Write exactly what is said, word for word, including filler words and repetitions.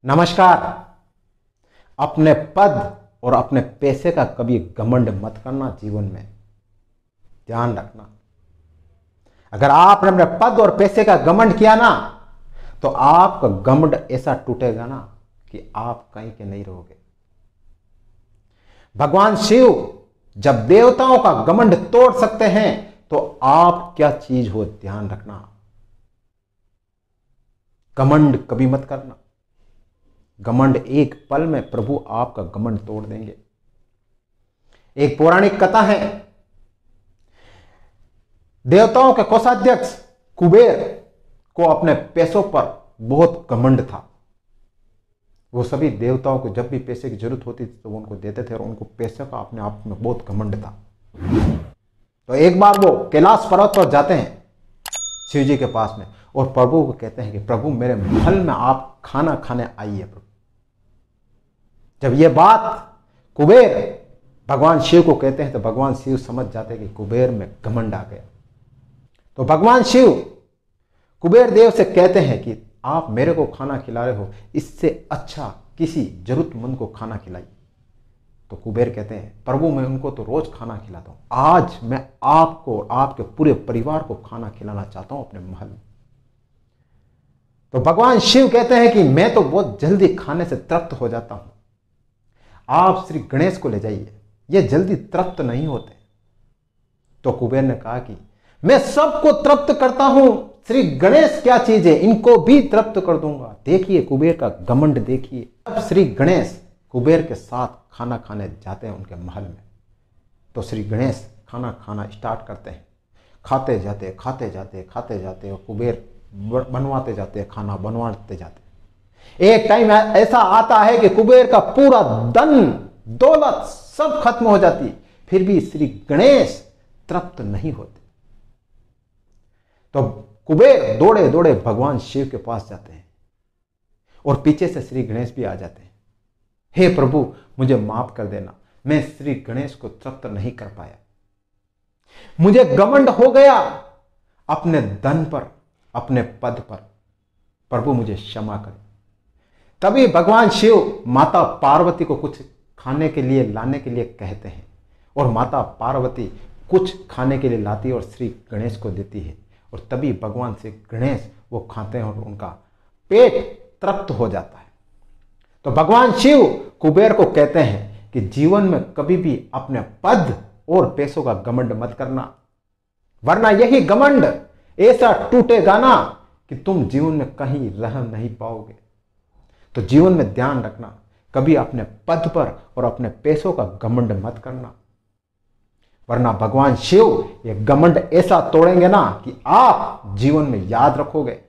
नमस्कार। अपने पद और अपने पैसे का कभी घमंड मत करना। जीवन में ध्यान रखना, अगर आपने अपने पद और पैसे का घमंड किया ना तो आपका घमंड ऐसा टूटेगा ना कि आप कहीं के नहीं रहोगे। भगवान शिव जब देवताओं का घमंड तोड़ सकते हैं तो आप क्या चीज हो, ध्यान रखना। घमंड कभी मत करना। घमंड एक पल में प्रभु आपका घमंड तोड़ देंगे। एक पौराणिक कथा है, देवताओं के कोषाध्यक्ष कुबेर को अपने पैसों पर बहुत घमंड था। वो सभी देवताओं को जब भी पैसे की जरूरत होती थी तो वो उनको देते थे और उनको पैसे का अपने आप में बहुत घमंड था। तो एक बार वो कैलाश पर्वत पर जाते हैं शिव जी के पास में और प्रभु को कहते हैं कि प्रभु मेरे महल में आप खाना खाने आइए। प्रभु जब ये बात कुबेर भगवान शिव को कहते हैं तो भगवान शिव समझ जाते हैं कि कुबेर में घमंड आ गया। तो भगवान शिव कुबेर देव से कहते हैं कि आप मेरे को खाना खिला रहे हो, इससे अच्छा किसी जरूरतमंद को खाना खिलाइए। तो कुबेर कहते हैं प्रभु मैं उनको तो रोज खाना खिलाता हूं, आज मैं आपको आपके पूरे परिवार को खाना खिलाना चाहता हूं अपने महल में। तो भगवान शिव कहते हैं कि मैं तो बहुत जल्दी खाने से तृप्त हो जाता हूं, आप श्री गणेश को ले जाइए, ये जल्दी तृप्त नहीं होते। तो कुबेर ने कहा कि मैं सबको तृप्त करता हूं, श्री गणेश क्या चीज है, इनको भी तृप्त कर दूंगा। देखिए कुबेर का घमंड देखिए। अब श्री गणेश कुबेर के साथ खाना खाने जाते हैं उनके महल में। तो श्री गणेश खाना खाना स्टार्ट करते हैं, खाते जाते खाते जाते खाते जाते और कुबेर बनवाते जाते, खाना बनवाते जाते। एक टाइम ऐसा आता है कि कुबेर का पूरा धन दौलत सब खत्म हो जाती, फिर भी श्री गणेश तृप्त नहीं होते। तो कुबेर दौड़े दौड़े भगवान शिव के पास जाते हैं और पीछे से श्री गणेश भी आ जाते हैं। हे प्रभु मुझे माफ कर देना, मैं श्री गणेश को तृप्त नहीं कर पाया, मुझे घमंड हो गया अपने धन पर, अपने पद पर, प्रभु मुझे क्षमा करें। तभी भगवान शिव माता पार्वती को कुछ खाने के लिए लाने के लिए कहते हैं और माता पार्वती कुछ खाने के लिए लाती है और श्री गणेश को देती है और तभी भगवान श्री गणेश वो खाते हैं और उनका पेट तृप्त हो जाता है। तो भगवान शिव कुबेर को कहते हैं कि जीवन में कभी भी अपने पद और पैसों का घमंड मत करना, वरना यही घमंड ऐसा टूटेगा ना कि तुम जीवन में कहीं रह नहीं पाओगे। तो जीवन में ध्यान रखना, कभी अपने पद पर और अपने पैसों का घमंड मत करना, वरना भगवान शिव ये घमंड ऐसा तोड़ेंगे ना कि आप जीवन में याद रखोगे